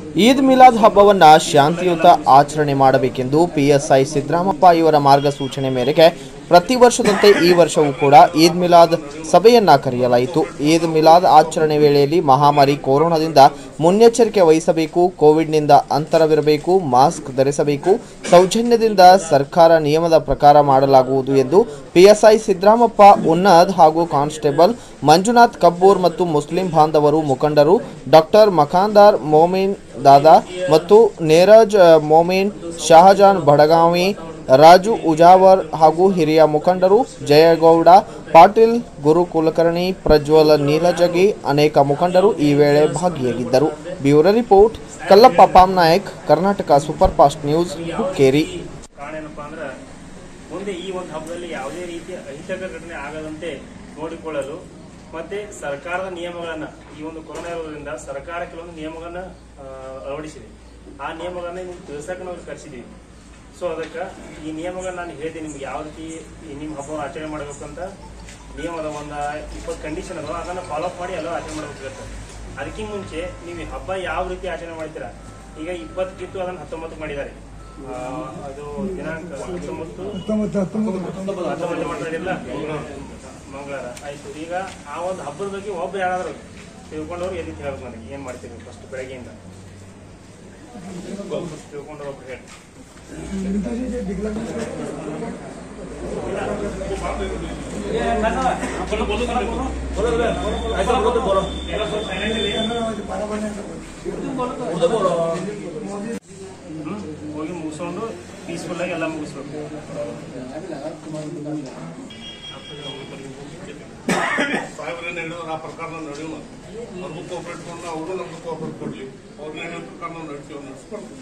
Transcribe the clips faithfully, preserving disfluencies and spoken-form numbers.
ಈದ್ ಮಿಲಾದ್ ಹಬ್ಬವನ್ನ ಶಾಂತಿಯುತ ಆಚರಣೆ ಮಾಡಬೇಕೆಂದು ಪಿಎಸ್ಐ ಸಿದ್ದರಾಮಪ್ಪ ಇವರ ಮಾರ್ಗಸೂಚನೆ ಮೇರೆಗೆ ಪ್ರತಿ ವರ್ಷದಂತೆ ಈ ವರ್ಷವೂ ಕೂಡ ಈದ್ ಮಿಲಾದ್ ಸಭೆಯನ್ನ ಕರೆಯಲಾಯಿತು। ಈದ್ ಮಿಲಾದ್ ಆಚರಣೆ ವೇಳೆಯಲ್ಲಿ ಮಹಾಮಾರಿ ಕೊರೋನಾದಿಂದ ಮುನ್ನೆಚ್ಚರಿಕೆ ವಹಿಸಬೇಕು, ಕೋವಿಡ್ನಿಂದ ಅಂತರವಿರಬೇಕು, ಮಾಸ್ಕ್ ಧರಿಸಬೇಕು, ಸೌಜನ್ಯದಿಂದ ಸರ್ಕಾರ ನಿಯಮದ ಪ್ರಕಾರ ಮಾಡಲಾಗುವುದು ಎಂದು ಪಿಎಸ್ಐ ಸಿದ್ದರಾಮಪ್ಪ ಉನ್ನದ್ ಹಾಗೂ ಕಾನ್ಸ್ಟೇಬಲ್ ಮಂಜುನಾಥ್ ಕಬ್ಬೂರ್ ಮತ್ತು ಮುಸ್ಲಿಂ ಬಾಂಧವರು ಮುಖಂಡರು ಡಾಕ್ಟರ್ ಮಖಾಂದಾರ್ ಮೊಮಿನ್ दादा ಮತ್ತು ನೇರಜ್ ಮೊಮಿನ್, ಶಹಜಾನ್ ಬಡಗಾವಿ, ರಾಜು ಉಜಾವರ್ ಹಾಗೂ ಹಿರಿಯ ಮುಖಂಡರು ಜಯಗೌಡ ಪಾಟೀಲ್, ಗುರು ಕುಲಕರ್ಣಿ, ಪ್ರಜ್ವಲ್ ನೀಲಜಗಿ ಅನೇಕ ಮುಖಂಡರು ಈ ವೇಳೆ ಭಾಗಿಯಾಗಿದ್ದರು। Bureau report Kallappa Pamnayak, Karnataka super fast news, Hukkeri. ಮುಂದೆ ಈ ಒಂದು ಹಬ್ಬದಲ್ಲಿ ಯಾವುದೇ ರೀತಿಯ ಅಹಿತಕರ ಘಟನೆ ಆಗದಂತೆ ನೋಡಿಕೊಳ್ಳಲು ಮತ್ತೆ ಸರ್ಕಾರದ ನಿಯಮಗಳನ್ನ ಈ ಒಂದು ಕೊರೋನಾ ಇರೋದ್ರಿಂದ ಸರ್ಕಾರ ಕೆಲವೊಂದು ನಿಯಮಗಳನ್ನ ಅಳವಡಿಸಿದೆ। ಆ ನಿಯಮಗಳನ್ನ ನಿಮ್ಗೆ ತಿಳಿಸಕ್ಕೆ ನಾವು ಕರೆಸಿದೀವಿ। ಸೊ ಅದಕ್ಕೆ ಈ ನಿಯಮಗಳನ್ನ ನಾನು ಹೇಳಿದೆ, ನಿಮ್ಗೆ ಯಾವ ರೀತಿ ನಿಮ್ಮ ಹಬ್ಬವನ್ನು ಆಚರಣೆ ಮಾಡಬೇಕು ಅಂತ ನಿಯಮದ ಒಂದು ಇಪ್ಪತ್ತು ಕಂಡೀಷನ್ ಅದಾವ, ಅದನ್ನ ಫಾಲೋ ಅಪ್ ಮಾಡಿ ಎಲ್ಲ ಆಚರಣೆ ಮಾಡಬೇಕಾಗುತ್ತೆ। ಅದಕ್ಕಿಂತ ಮುಂಚೆ ನೀವು ಹಬ್ಬ ಯಾವ ರೀತಿ ಆಚರಣೆ ಮಾಡ್ತೀರಾ, ಈಗ ಇಪ್ಪತ್ತಕ್ಕಿತ್ತು ಅದನ್ನ ಹತ್ತೊಂಬತ್ತು ಮಾಡಿದ್ದಾರೆ। ಅದು ದಿನಾಂಕ ಹತ್ತೊಂಬತ್ತು ಹತ್ತೊಂಬತ್ತು ಮಾಡಿಲ್ಲ ಮಂಗಳವಾರ ಆಯ್ತು। ಈಗ ಆ ಒಂದು ಹಬ್ಬದ ಬಗ್ಗೆ ಒಬ್ಬ ಯಾರಾದ್ರೂ ತಿಳ್ಕೊಂಡವ್ರು ಎಲ್ಲಿ ಹೇಳ್ಬೇಕು, ನನಗೆ ಏನ್ ಮಾಡ್ತೀವಿ ಫಸ್ಟ್ ಬೆಳಗ್ಗೆಯಿಂದ ತಿಳ್ಕೊಂಡವ್ರು ಒಬ್ರು ಹೇಳಿ। ಹೋಗಿ ಮುಗಿಸ್ಕೊಂಡು ಪೀಸ್ಫುಲ್ ಆಗಿ ಎಲ್ಲ ಮುಗಿಸ್ಬೇಕು। ಸಾಹೇಬ್ರೇನು ಹೇಳಿದ್ರು ಆ ಪ್ರಕಾರ ನಾವು ನಡೆಯೋಣ, ಅವ್ರಿಗೂ ಕೋಆಪರೇಟ್ ಮಾಡೋಣ, ಅವರು ನಮ್ಗೆ ಕೋಆಪರೇಟ್ ಕೊಡ್ಲಿ, ಅವ್ರನ್ನ ಹೇಳಿದ ಪ್ರಕಾರ ನಾವು ನಡೆಸ್ತೀವಿ ನಡೆಸ್ಕೊಡ್ತೀವಿ।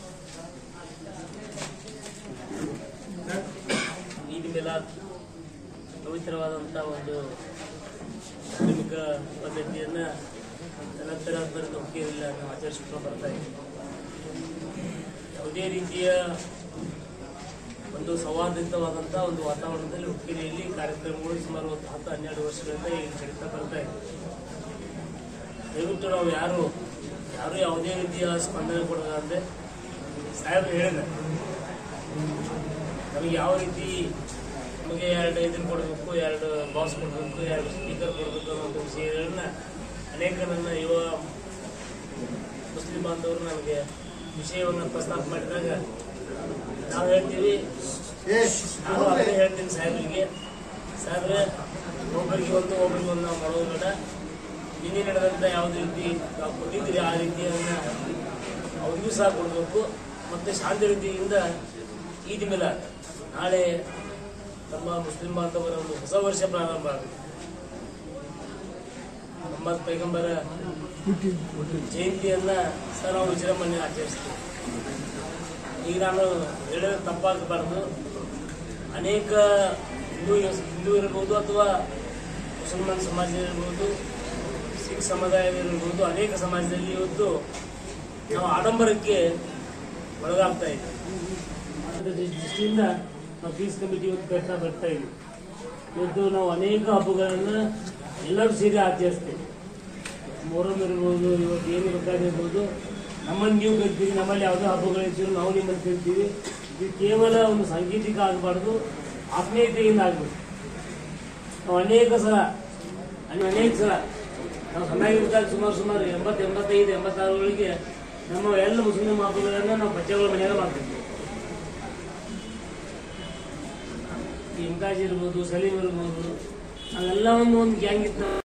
ಈದ್ ಮಿಲಾದ್ ಪವಿತ್ರವಾದಂಥ ಒಂದು ಧಾರ್ಮಿಕ ಪದ್ಧತಿಯನ್ನು ತಲತಲಾಂತರದ ಹುಕ್ಕೇರಿಯಲ್ಲಿ ನಾವು ಆಚರಿಸ್ಕೊಂಡು ಬರ್ತಾ ಇದ್ದೀವಿ। ಯಾವುದೇ ರೀತಿಯ ಒಂದು ಸೌಹಾರ್ದಯುತವಾದಂಥ ಒಂದು ವಾತಾವರಣದಲ್ಲಿ ಹುಕ್ಕೇರಿಯಲ್ಲಿ ಕಾರ್ಯಕ್ರಮಗಳು ಸುಮಾರು ಒಂದು ಹತ್ತು ಹನ್ನೆರಡು ವರ್ಷಗಳಿಂದ ಈಗ ನಡೀತಾ ಬರ್ತಾ ಇದೆ। ದಯವಿಟ್ಟು ನಾವು ಯಾರು ಯಾರು ಯಾವುದೇ ರೀತಿಯ ಸ್ಪಂದನೆ ಕೊಡೋದಂದ್ರೆ ಸಾಹೇಬರು ಹೇಳಿದ ನಮಗೆ ಯಾವ ರೀತಿ ನಮಗೆ ಎರಡು ಇದನ್ನು ಕೊಡಬೇಕು, ಎರಡು ಬಾಕ್ಸ್ ಕೊಡಬೇಕು, ಎರಡು ಸ್ಪೀಕರ್ ಕೊಡಬೇಕು ಅನ್ನೋ ವಿಷಯಗಳನ್ನ ಅನೇಕ ನನ್ನ ಯುವ ಮುಸ್ಲಿಂ ಬಾಂಧವರು ನನಗೆ ವಿಷಯವನ್ನು ಪ್ರಸ್ತಾಪ ಮಾಡಿದಾಗ ನಾವು ಹೇಳ್ತೀವಿ, ನಾನು ಅದನ್ನೇ ಹೇಳ್ತೀನಿ ಸಾಹೇಬರಿಗೆ, ಸಾಹೇಬ್ರೆ ಒಬ್ಬರಿಗೆ ಒಂದು ಒಬ್ಬರಿಗೆ ಒಂದು ನಾವು ಮಾಡೋದು ಬೇಡ, ನಿನ್ನೆ ನಡೆದಂಥ ಯಾವುದೇ ರೀತಿ ನಾವು ಕೊಟ್ಟಿದ್ದೀರಿ ಆ ರೀತಿಯನ್ನು ಅವ್ರಿಗೂ ಸಹ ಕೊಡಬೇಕು। ಮತ್ತು ಶಾಂತಿ ರೀತಿಯಿಂದ ಈದ್ ಮಿಲಾದ್ ನಾಳೆ ನಮ್ಮ ಮುಸ್ಲಿಂ ಬಾಂಧವರ ಒಂದು ಹೊಸ ವರ್ಷ ಪ್ರಾರಂಭ ಆಗುತ್ತೆ। ನಮ್ಮ ಪೈಗಂಬರ ಜಯಂತಿಯನ್ನ ಸಹ ನಾವು ವಿಜೃಂಭಣೆ ಆಚರಿಸ್ತೀವಿ। ಈಗ ನಾನು ಹೇಳಿದ್ರೆ ತಪ್ಪಾಗಬಾರ್ದು, ಅನೇಕ ಹಿಂದೂ ಹಿಂದೂ ಇರ್ಬೋದು ಅಥವಾ ಮುಸಲ್ಮಾನ್ ಸಮಾಜ ಇರ್ಬೋದು, ಸಿಖ್ ಸಮುದಾಯದಲ್ಲಿರ್ಬೋದು, ಅನೇಕ ಸಮಾಜದಲ್ಲಿ ಇವತ್ತು ನಾವು ಆಡಂಬರಕ್ಕೆ ಒಳಗಾಗ್ತಾ ಇದ್ದೀವಿ। ಅದರ ದೃಷ್ಟಿಯಿಂದ ನಾವು ಪೀಸ್ ಕಮಿಟಿ ಇವತ್ತು ಪ್ರಯತ್ನ ಬರ್ತಾ ಇದ್ದೀವಿ। ಇವತ್ತು ನಾವು ಅನೇಕ ಹಬ್ಬಗಳನ್ನು ಎಲ್ಲರೂ ಸೇರಿ ಆಚರಿಸ್ತೇವೆ। ಮೊಹರಂ ಇರ್ಬೋದು, ಇವತ್ತು ಏನು ಬೇಕಾಗಿರ್ಬೋದು, ನಮ್ಮನ್ನು ನೀವು ಕರಿತೀವಿ, ನಮ್ಮಲ್ಲಿ ಯಾವುದೋ ಹಬ್ಬಗಳಿರ್ತೀವಿ, ನಾವು ನಿಮ್ಮನ್ನು ಕರಿತೀವಿ। ಇದು ಕೇವಲ ಒಂದು ಸಾಂಕೇತಿಕ ಆಗಬಾರ್ದು, ಆತ್ಮೀಯತೆಯಿಂದ ಆಗಬೇಕು। ನಾವು ಅನೇಕ ಸಲ ಅನೇಕ ಸಲ ನಾವು ಸಣ್ಣಾಗಿದ್ದಾಗ ಸುಮಾರು ಸುಮಾರು ಎಂಬತ್ತು ಎಂಬತ್ತೈದು ಎಂಬತ್ತಾರುಗಳಿಗೆ ನಮ್ಮ ಎಲ್ಲ ಮುಸ್ಲಿಂ ಹಬ್ಬಗಳನ್ನು ನಾವು ಬಚ್ಚೆಗಳ ಮನೆಯಾಗ ಮಾಡ್ತಿದ್ವಿ। ಇಮ್ತಾಜ್ ಇರ್ಬೋದು, ಸಲೀಂ ಇರ್ಬೋದು, ಅವೆಲ್ಲವನ್ನು ಒಂದು ಗ್ಯಾಂಗ್ ಇತ್ತು।